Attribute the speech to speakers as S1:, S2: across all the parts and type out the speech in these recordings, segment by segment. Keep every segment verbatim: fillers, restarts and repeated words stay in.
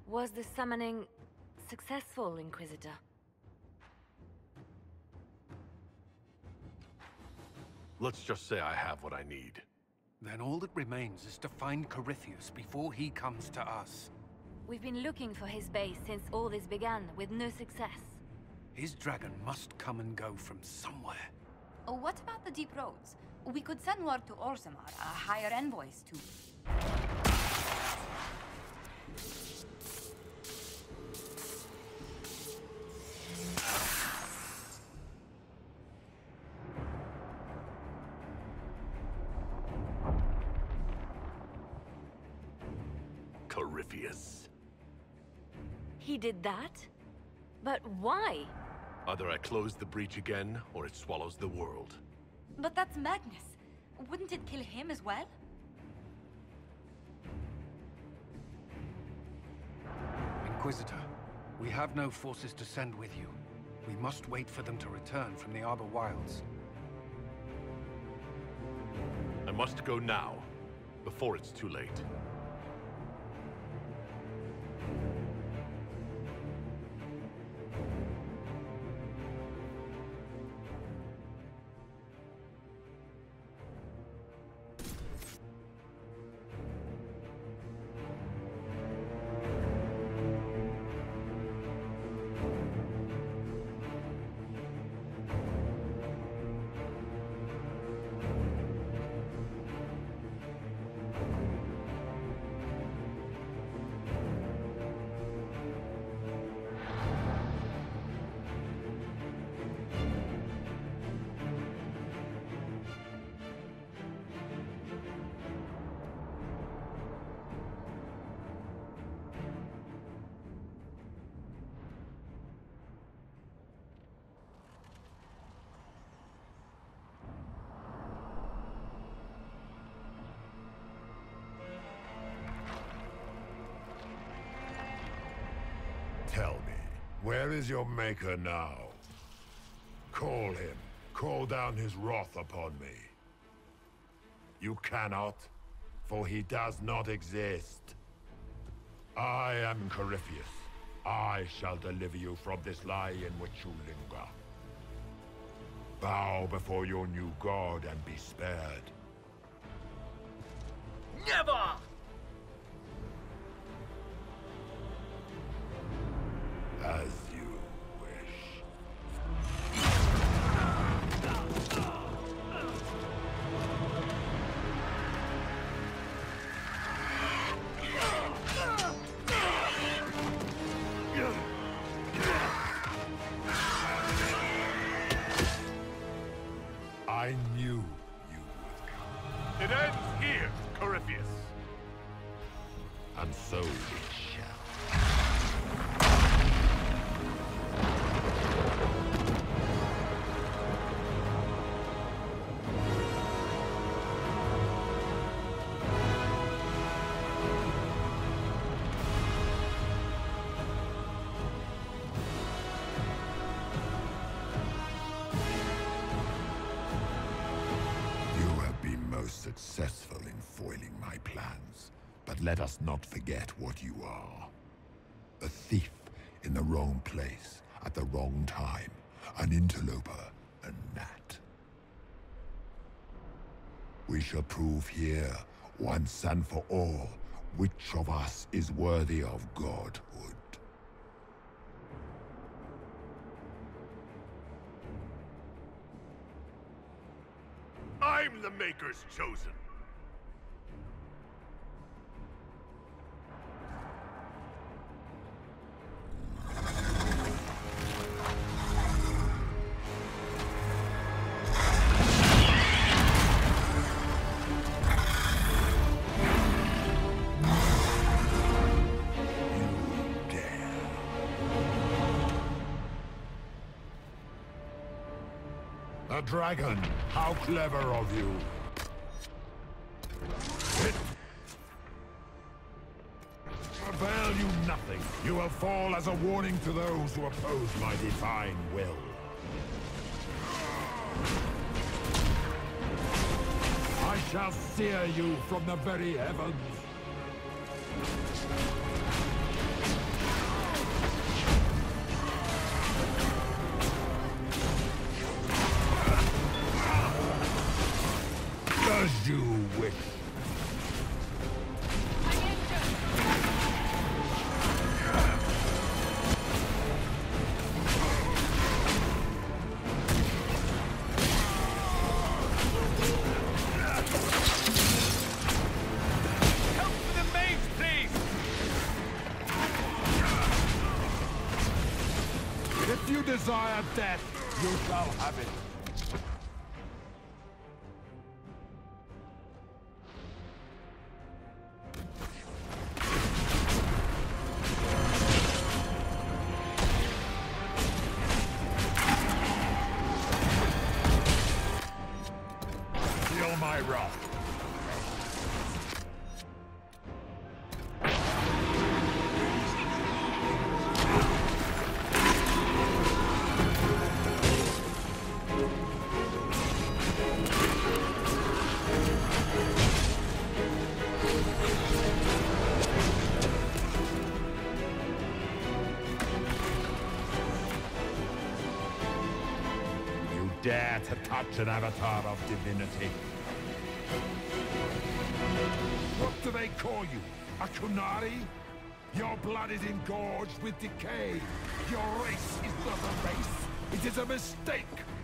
S1: Was the summoning successful, Inquisitor?
S2: Let's just say I have what I need.
S3: Then all that remains is to find Corypheus before he comes to us.
S1: We've been looking for his base since all this began, with no success.
S3: His dragon must come and go from somewhere.
S4: Oh, what about the Deep Roads? We could send word to Orzammar, uh, hire envoys to...
S2: Corypheus.
S1: He did that? But why?
S2: Either I close the breach again, or it swallows the world.
S4: But that's Magnus. Wouldn't it kill him as well?
S3: Inquisitor, we have no forces to send with you. We must wait for them to return from the Arbor Wilds.
S2: I must go now, before it's too late.
S5: Tell me, where is your maker now? Call him. Call down his wrath upon me. You cannot, for he does not exist. I am Corypheus. I shall deliver you from this lie in which you linger. Bow before your new god and be spared.
S6: Never!
S5: As you wish. I knew you would come.
S2: It ends here, Corypheus.
S5: And so it shall. Successful in foiling my plans, but let us not forget what you are. A thief in the wrong place at the wrong time, an interloper, a gnat. We shall prove here, once and for all, which of us is worthy of godhood.
S2: I'm the Maker's chosen.
S5: A dragon! How clever of you! It avail you nothing. You will fall as a warning to those who oppose my divine will. I shall sear you from the very heavens. If you desire death, you shall have it. Feel my wrath. Dare to touch an avatar of divinity. What do they call you? A Kunari? Your blood is engorged with decay. Your race is not a race. It is a mistake.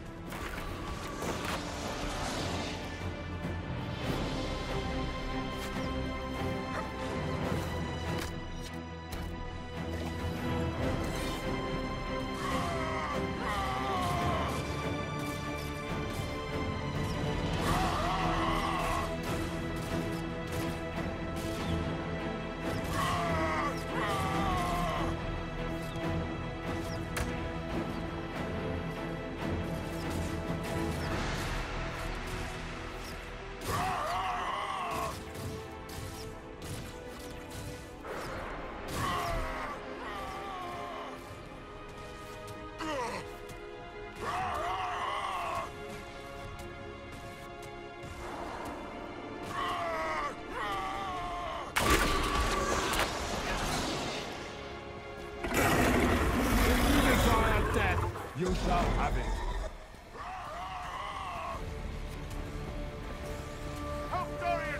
S5: You shall have it. Helpdarian!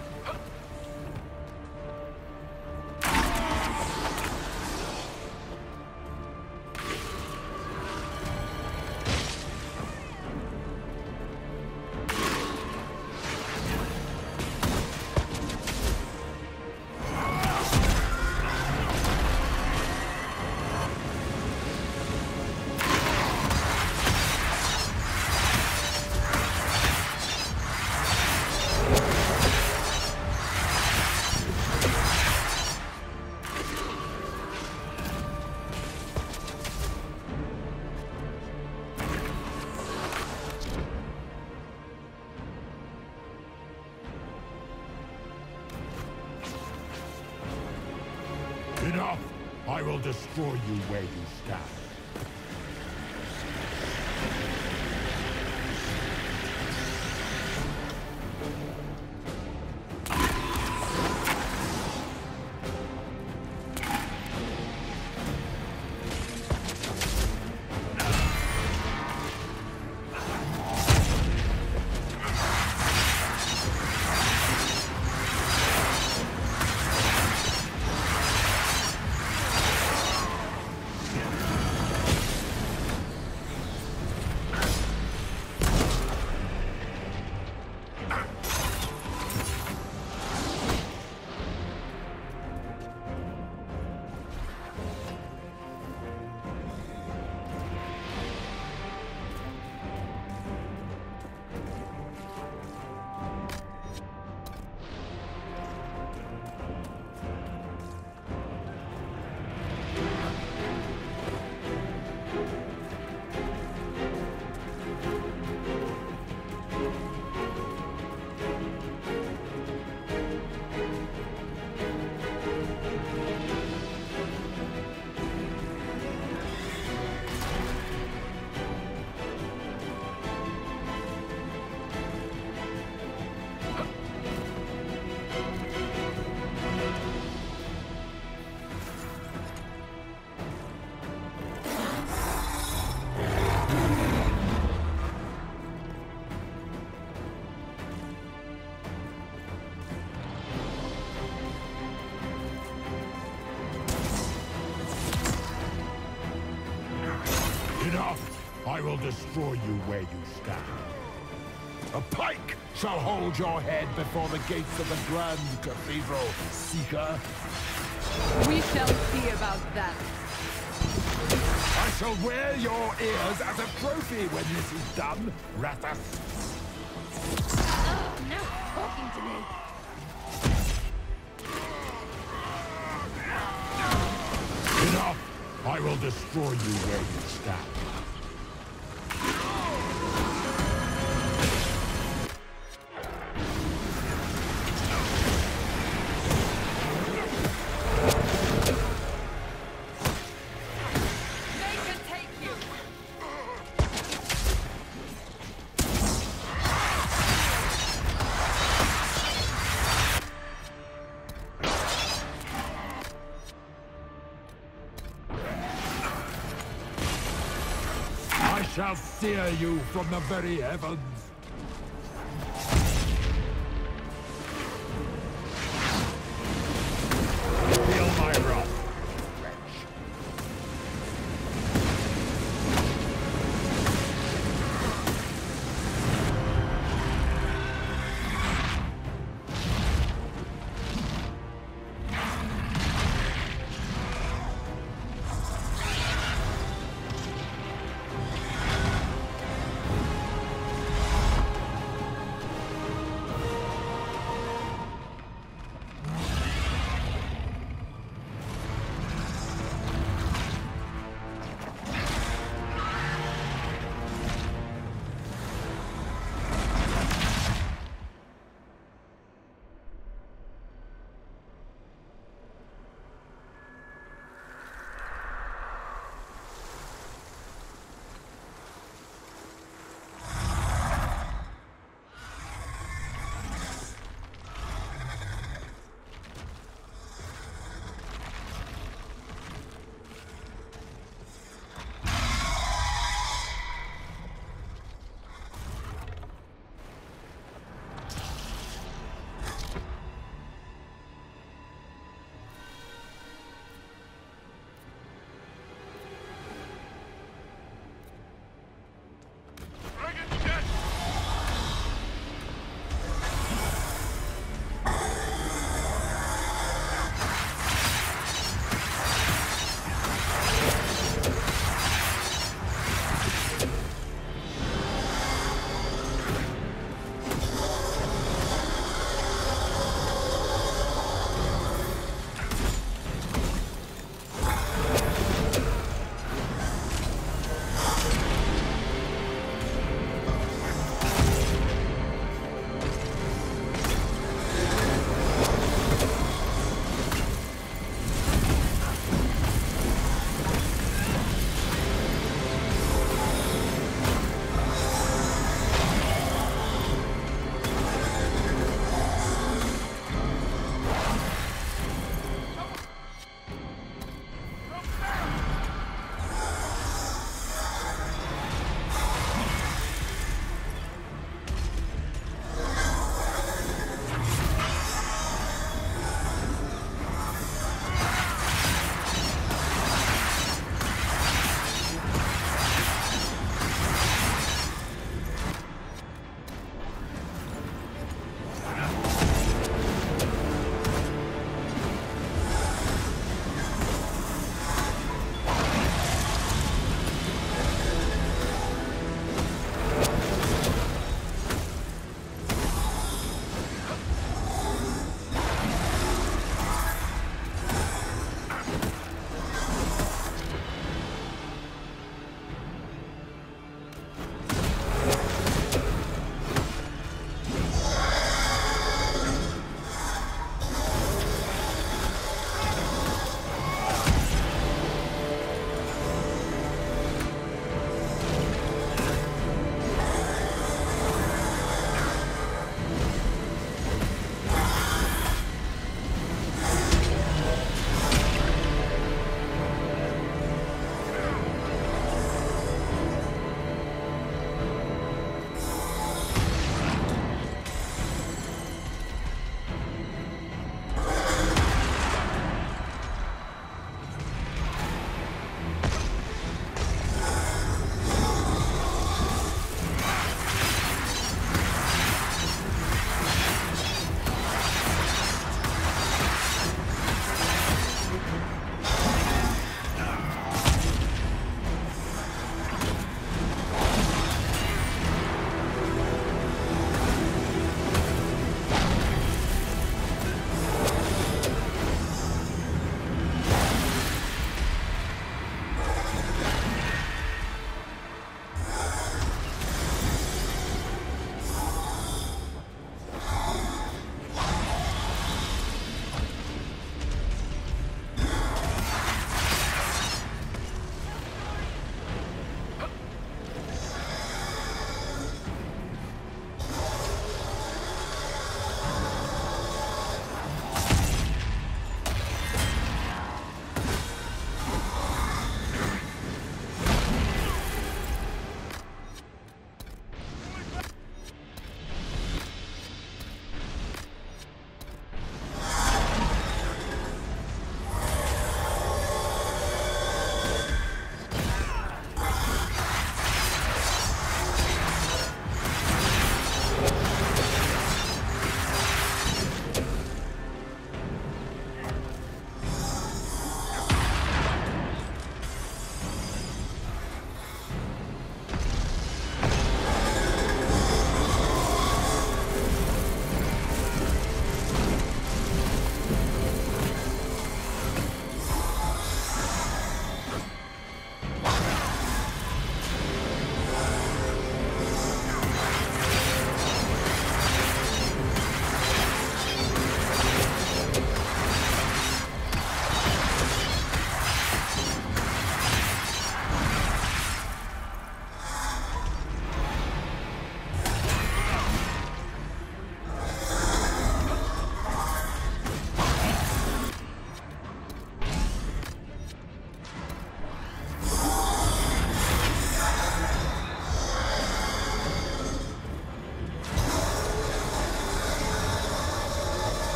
S5: Enough! I will destroy you where you stand. Enough! I will destroy you where you stand. A pike shall hold your head before the gates of the Grand Cathedral, Seeker.
S6: We shall see about that.
S5: I shall wear your ears as a trophy when this is done, Rathas.
S1: Oh, no talking to me.
S5: Enough! I will destroy you where you stand. I shall sear you from the very heavens. Feel my wrath, wretch.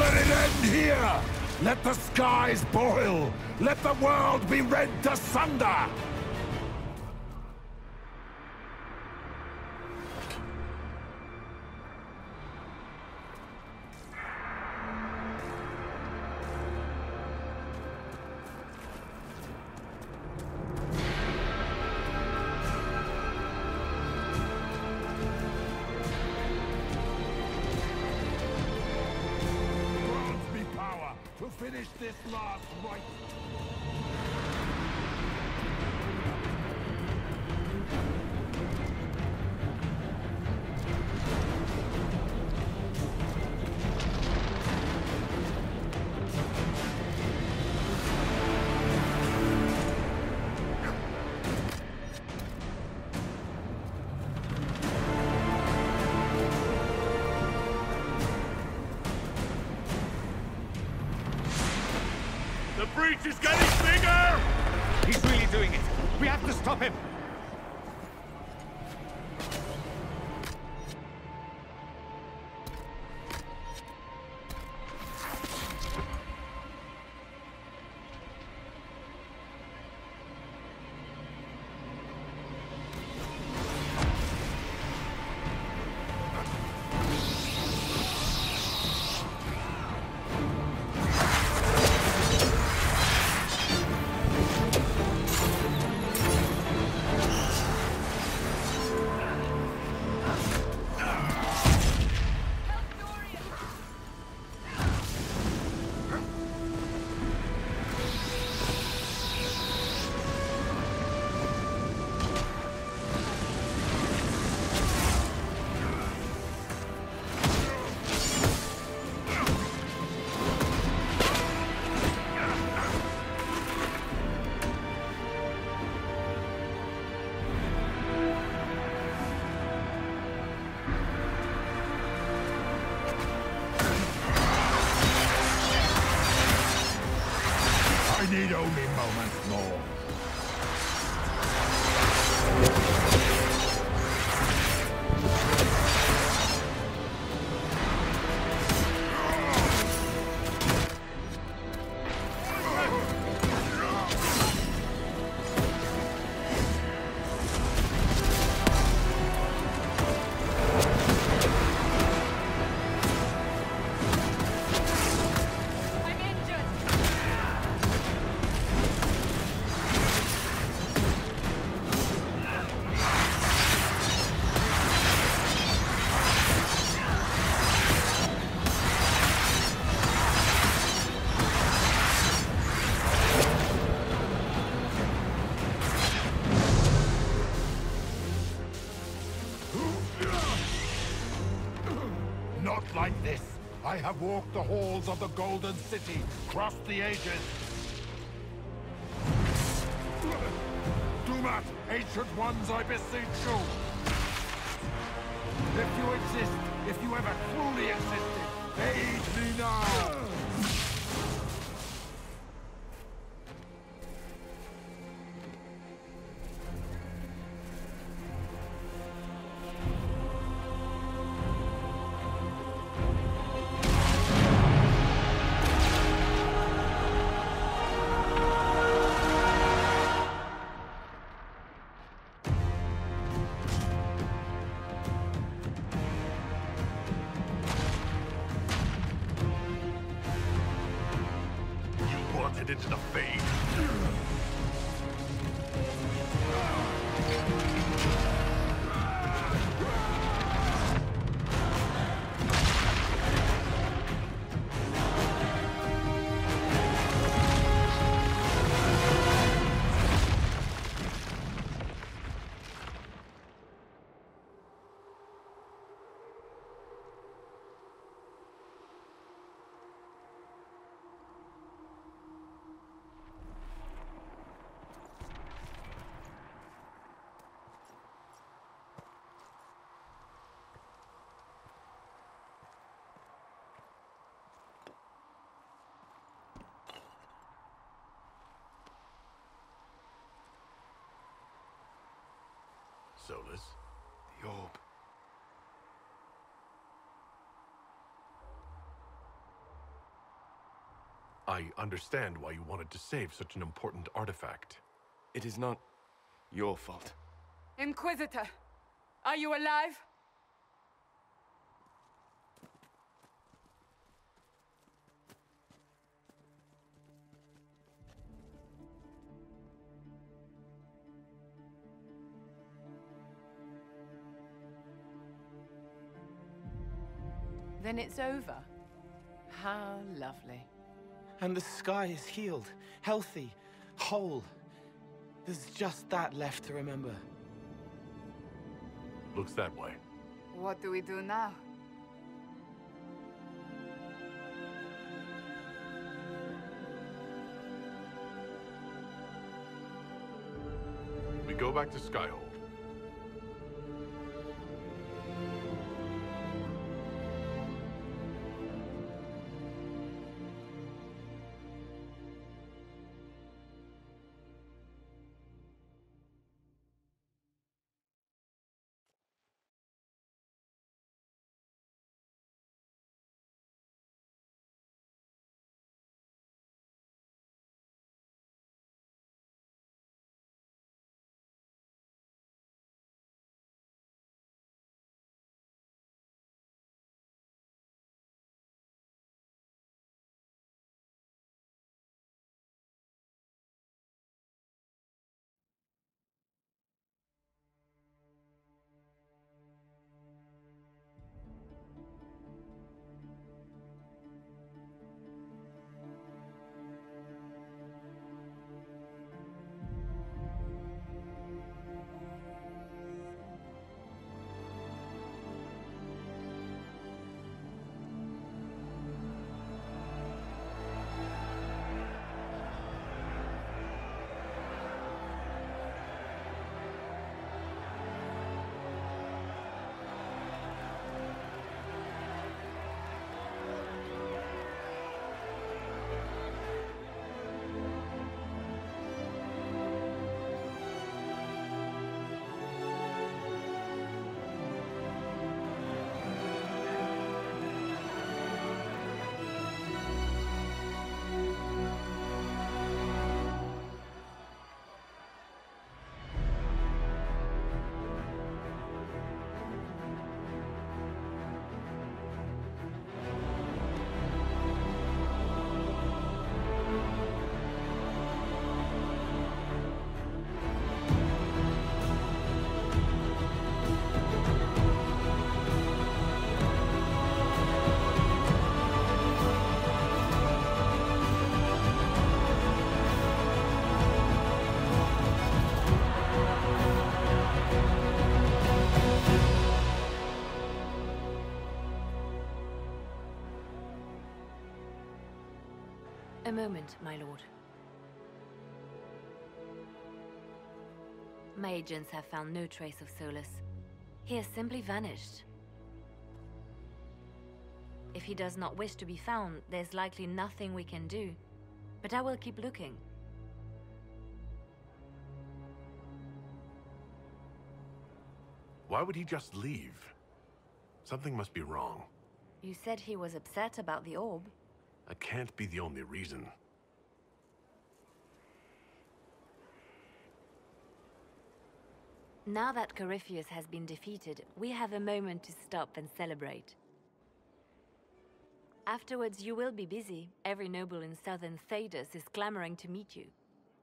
S5: Let it end here! Let the skies boil! Let the world be rent asunder! To finish this last rite.
S2: The breach is getting bigger!
S3: He's really doing it. We have to stop him. I need only moments more. Not like this. I have walked the halls of the Golden City, crossed the ages. Dumat, ancient ones, I beseech you. If you exist, if you ever truly existed, aid me now!
S2: Into the fade. Solas.
S3: The orb.
S2: I understand why you wanted to save such an important artifact.
S6: It is not your fault.
S7: Inquisitor, are you alive? Then it's over. How lovely.
S6: And the sky is healed, healthy, whole. There's just that left to remember.
S2: Looks that way.
S7: What do we do now?
S2: We go back to Skyhold.
S1: A moment, my lord. My agents have found no trace of Solas. He has simply vanished. If he does not wish to be found, there's likely nothing we can do. But I will keep looking.
S2: Why would he just leave? Something must be wrong.
S1: You said he was upset about the orb.
S2: That can't be the only reason.
S1: Now that Corypheus has been defeated, we have a moment to stop and celebrate. Afterwards, you will be busy. Every noble in southern Thedas is clamoring to meet you.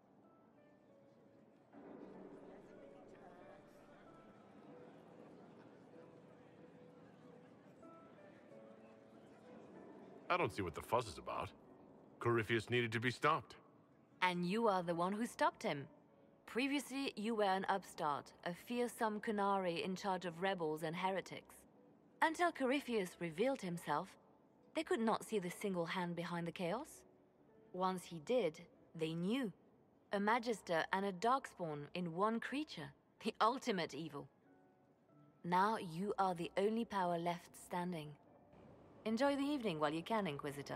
S2: I don't see what the fuss is about. Corypheus needed to be stopped.
S1: And you are the one who stopped him. Previously, you were an upstart, a fearsome Qunari in charge of rebels and heretics. Until Corypheus revealed himself, they could not see the single hand behind the chaos. Once he did, they knew. A Magister and a Darkspawn in one creature, the ultimate evil. Now you are the only power left standing. Enjoy the evening while you can, Inquisitor.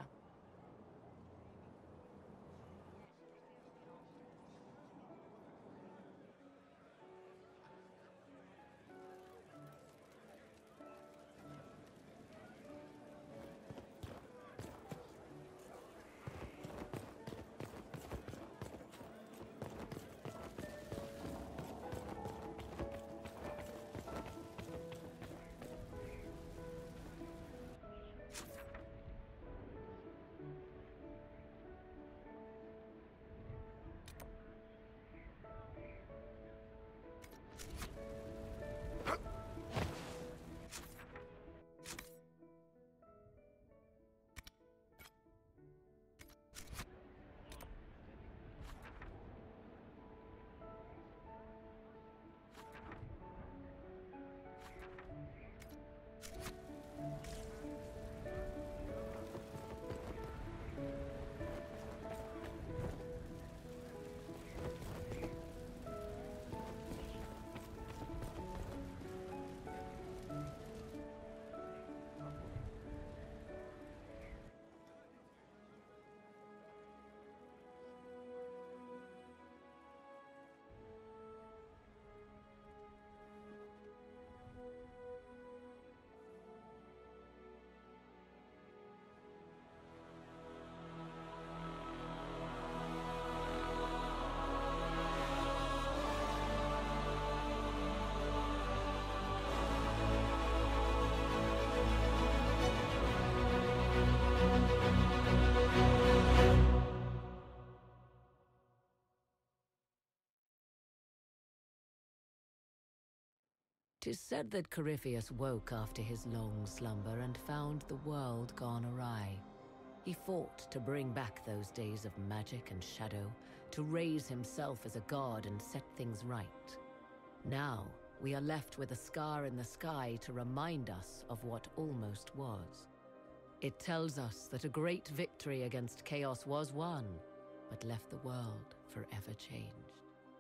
S8: 'Tis said that Corypheus woke after his long slumber and found the world gone awry. He fought to bring back those days of magic and shadow, to raise himself as a god and set things right. Now, we are left with a scar in the sky to remind us of what almost was. It tells us that a great victory against chaos was won, but left the world forever changed.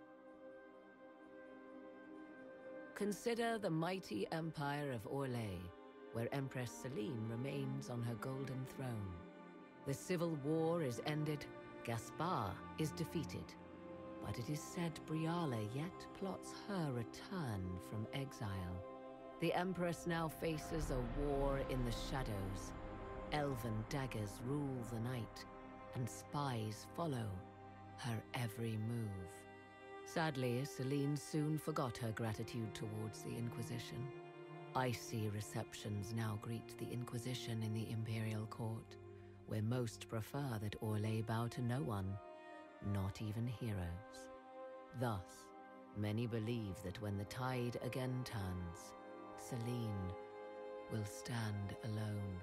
S8: Consider the mighty empire of Orlais, where Empress Celine remains on her golden throne. The civil war is ended, Gaspar is defeated, but it is said Briala yet plots her return from exile. The Empress now faces a war in the shadows. Elven daggers rule the night, and spies follow her every move. Sadly, Celine soon forgot her gratitude towards the Inquisition. Icy receptions now greet the Inquisition in the Imperial Court, where most prefer that Orlais bow to no one, not even heroes. Thus, many believe that when the tide again turns, Celine will stand alone.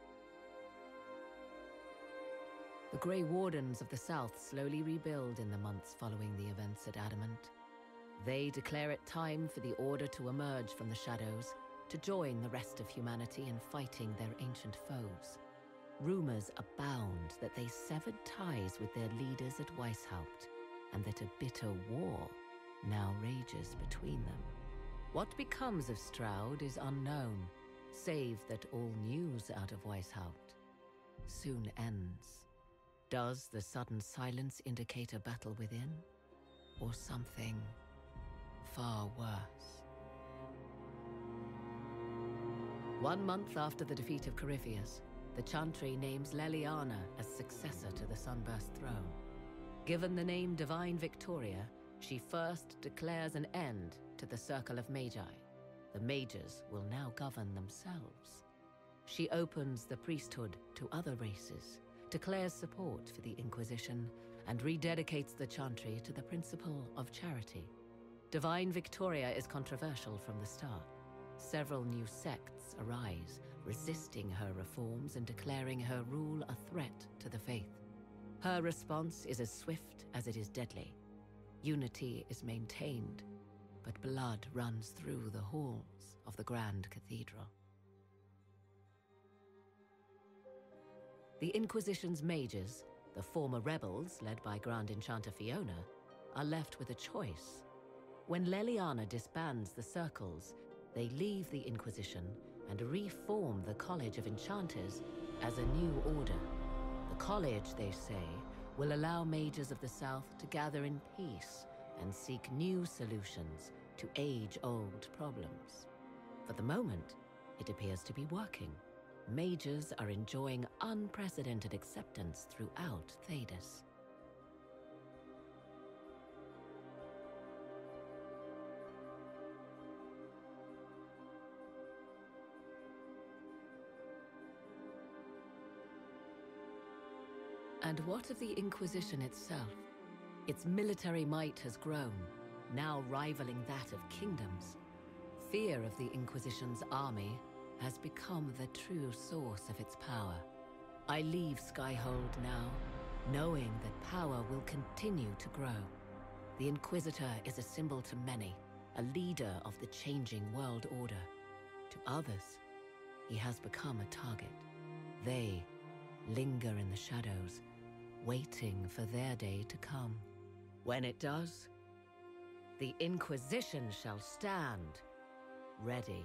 S8: The Grey Wardens of the South slowly rebuild in the months following the events at Adamant. They declare it time for the Order to emerge from the shadows, to join the rest of humanity in fighting their ancient foes. Rumors abound that they severed ties with their leaders at Weishaupt, and that a bitter war now rages between them. What becomes of Stroud is unknown, save that all news out of Weishaupt soon ends. Does the sudden silence indicate a battle within, or something far worse? One month after the defeat of Corypheus, the Chantry names Leliana as successor to the Sunburst throne. Given the name Divine Victoria, she first declares an end to the Circle of Magi. The Mages will now govern themselves. She opens the priesthood to other races, declares support for the Inquisition, and rededicates the Chantry to the principle of charity. Divine Victoria is controversial from the start. Several new sects arise, resisting her reforms and declaring her rule a threat to the faith. Her response is as swift as it is deadly. Unity is maintained, but blood runs through the halls of the Grand Cathedral. The Inquisition's mages, the former rebels led by Grand Enchanter Fiona, are left with a choice. When Leliana disbands the circles, they leave the Inquisition and reform the College of Enchanters as a new order. The college, they say, will allow mages of the South to gather in peace and seek new solutions to age-old problems. For the moment, it appears to be working. Mages are enjoying unprecedented acceptance throughout Thedas. And what of the Inquisition itself? Its military might has grown, now rivaling that of kingdoms. Fear of the Inquisition's army has become the true source of its power. I leave Skyhold now, knowing that power will continue to grow. The Inquisitor is a symbol to many, a leader of the changing world order. To others, he has become a target. They linger in the shadows, waiting for their day to come. When it does, the Inquisition shall stand ready.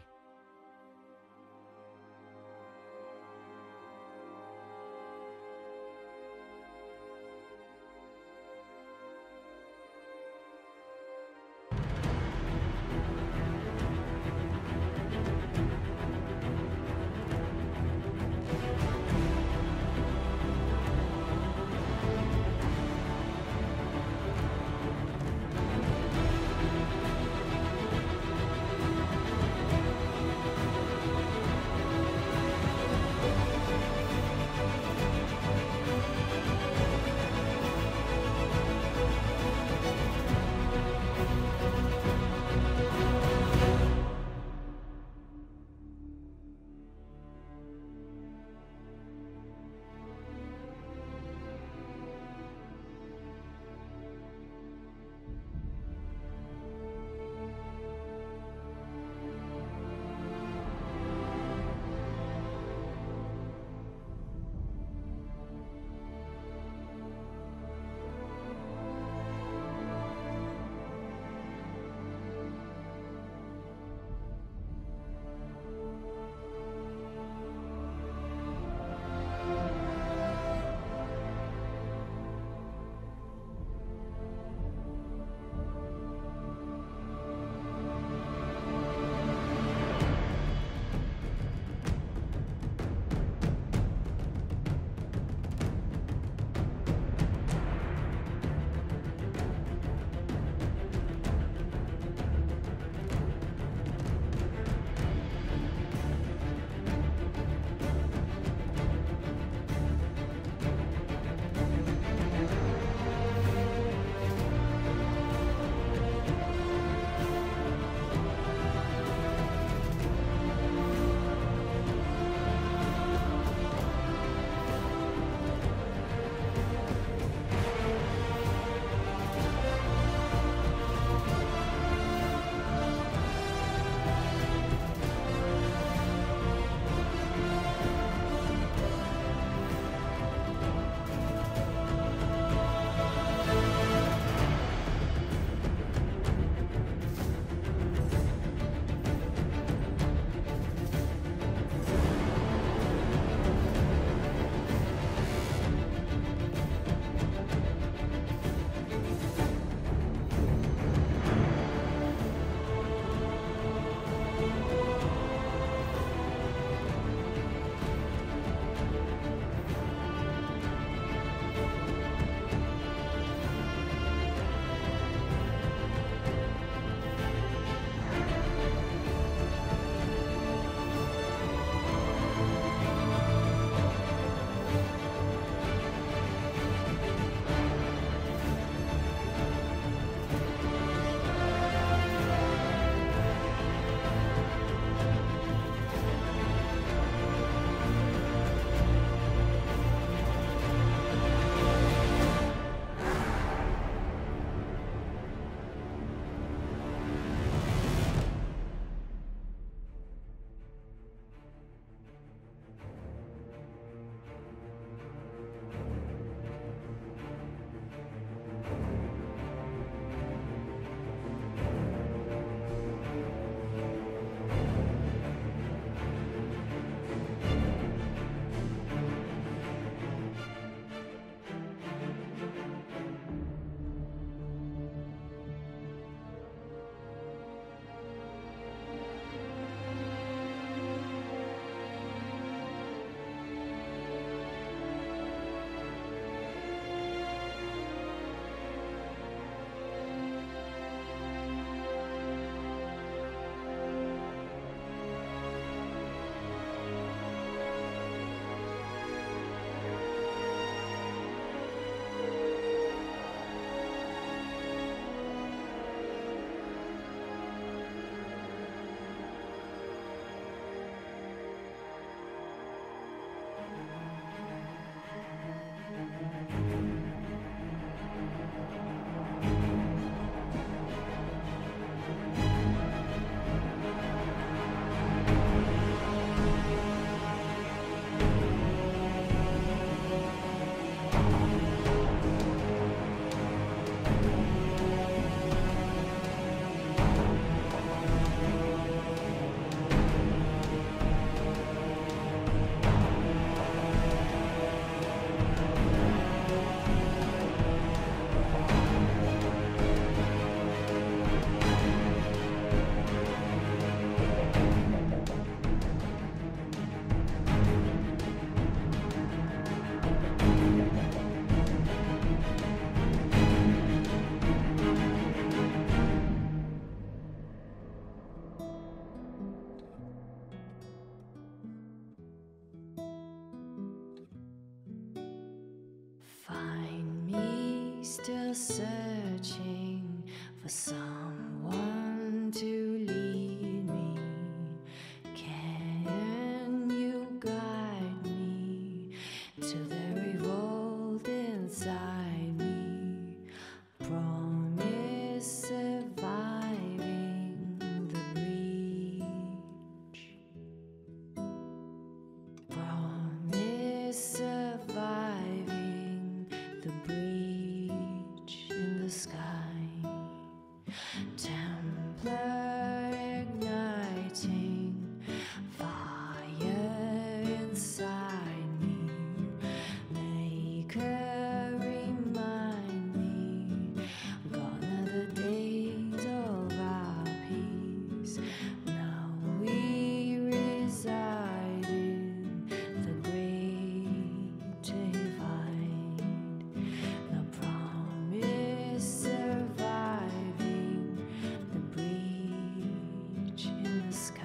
S9: still searching for someone to lead me? Can you guide me to the revolt inside me? Promise surviving the breach. Promise surviving the breach in the sky. Templar igniting fire inside me. Make her remind me, gone are the days of our peace. Now we reside in the great divide. The promise surviving the breach in the sky.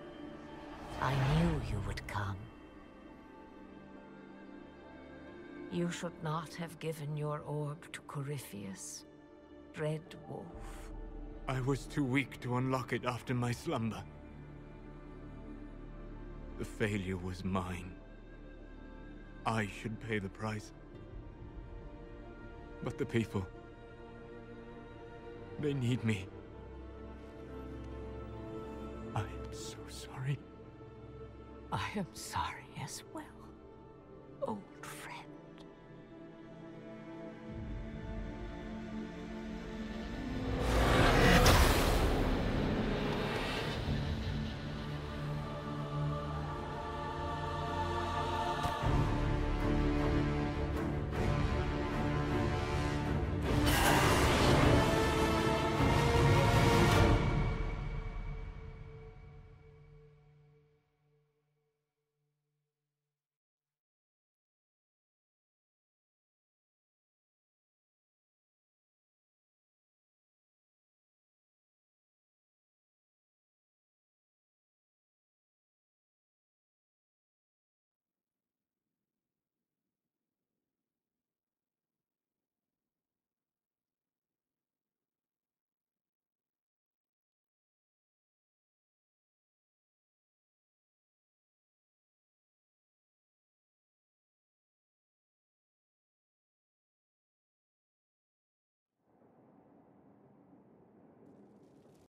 S8: I knew you would come. You should not have given your orb to Corypheus, Red Wolf.
S10: I was too weak to unlock it after my slumber. The failure was mine. I should pay the price. But the people... they need me. I am so sorry.
S8: I am sorry as well, old friend.